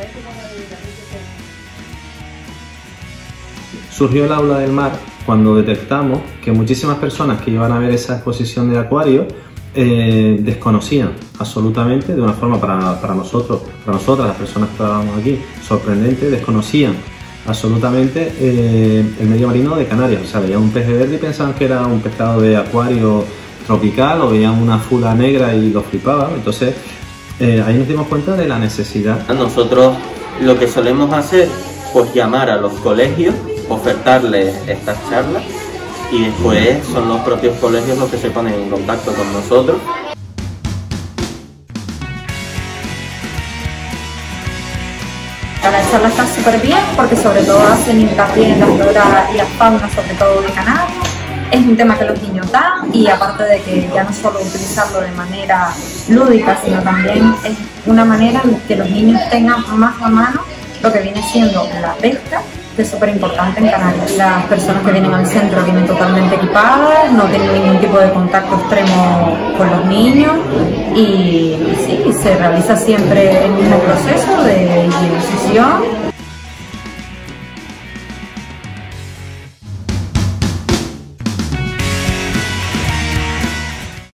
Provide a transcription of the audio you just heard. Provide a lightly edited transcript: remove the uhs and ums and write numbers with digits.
Surgió el Aula del Mar cuando detectamos que muchísimas personas que iban a ver esa exposición de acuarios desconocían absolutamente, de una forma para nosotras, las personas que estábamos aquí, sorprendente, desconocían absolutamente el medio marino de Canarias. O sea, veían un pez verde y pensaban que era un pescado de acuario tropical, o veían una fula negra y lo flipaban. Entonces ahí nos dimos cuenta de la necesidad. Nosotros lo que solemos hacer, pues llamar a los colegios, ofertarles estas charlas, y después son los propios colegios los que se ponen en contacto con nosotros. La charla está súper bien porque sobre todo hacen hincapié en la flora y la fauna, sobre todo de Canarias. Es un tema que los niños dan, y aparte de que ya no solo utilizarlo de manera lúdica, sino también es una manera en que los niños tengan más a mano lo que viene siendo la pesca, que es súper importante en Canarias. Las personas que vienen al centro vienen totalmente equipadas, no tienen ningún tipo de contacto extremo con los niños, y sí, se realiza siempre el mismo proceso de higienización,